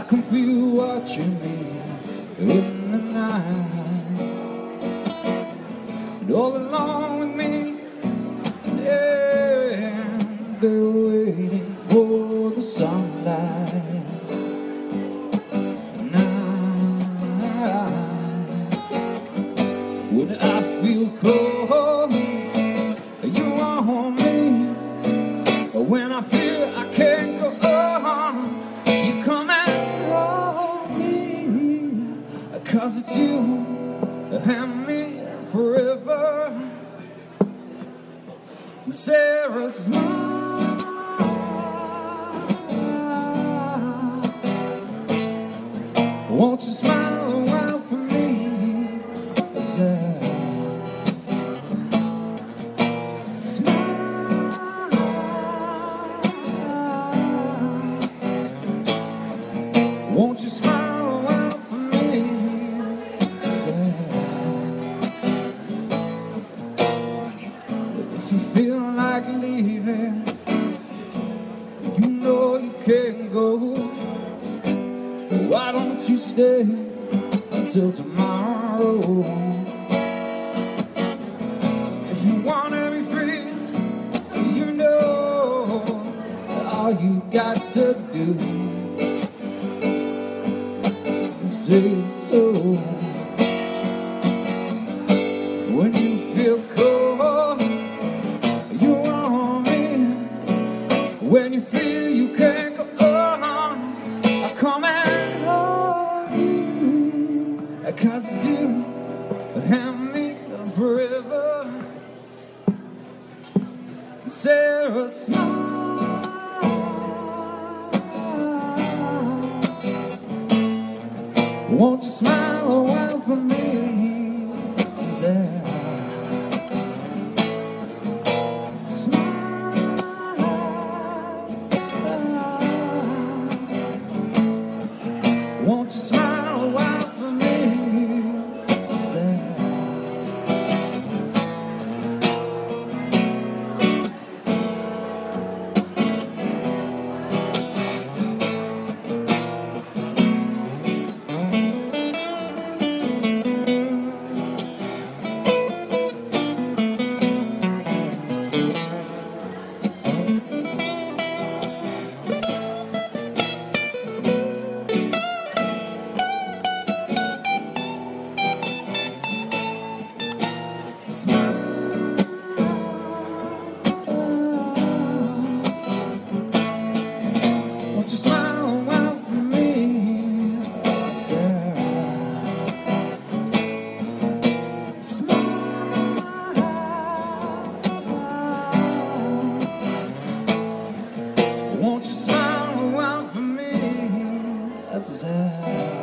can feel what you mean in the night. And all along with me, yeah, they're waiting for the sunlight. And when I feel cold, you want me. When I feel I can't go on, you come and hold me. 'Cause it's you and me forever. Sara, smile. Won't you smile a while for me, Sara? Smile. Won't you smile a while for me, Sara? If you feel like leaving, you know you can't go. Why don't you stay until tomorrow? If you want to be free, you know all you got to do is say so. When you feel cold, you want me. When you feel you can't go on, I come and hold you. 'Cause it's you and me forever. Sara, smile. Won't you smile a while for me, Sara? Won't you smile a while for me, Sara? Won't you smile a while for me, Sara? Smile. Won't you smile a while for me, Sara?